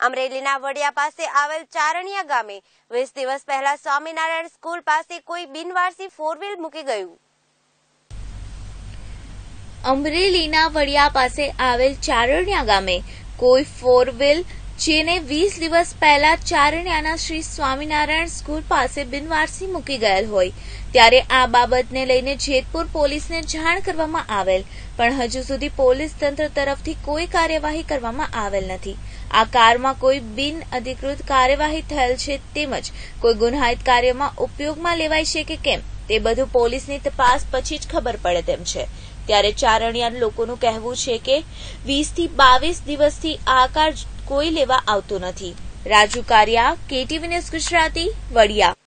અમરેલીના વડિયા પાસે આવેલ ચારણિયા ગામે 20 દિવસ પહેલા સ્વામિનારાયણ સ્કૂલ પાસે કોઈ બિનવારસી ફોર વ્હીલ મૂકી ગયું. અમરેલીના વડિયા પાસે આવેલ ચારણિયા ગામે કોઈ ફોર વ્હીલ જેને 20 દિવસ પહેલા ચારણિયાના શ્રી સ્વામિનારાયણ સ્કૂલ પાસે બિનવારસી મૂકી ગયેલ હોય ત્યારે આ બાબતને લઈને જેતપુર પોલીસને જાણ કરવામાં આવેલ, પણ હજુ સુધી પોલીસ તંત્ર તરફથી કોઈ કાર્યવાહી કરવામાં આવેલ નથી. આ કારમાં કોઈ બિન અધિકૃત કાર્યવાહી થયેલ છે તેમજ કોઈ ગુનાહિત કાર્યમાં ઉપયોગમાં લેવાય છે કે કેમ તે બધું પોલીસની તપાસ પછી જ ખબર પડે તેમ છે. ત્યારે ચારણિયા લોકોનું કહેવું છે કે 20 થી 22 દિવસથી આ કાર કોઈ લેવા આવતું નથી. Raju Kariya, KTV news Gujarati, Vadia.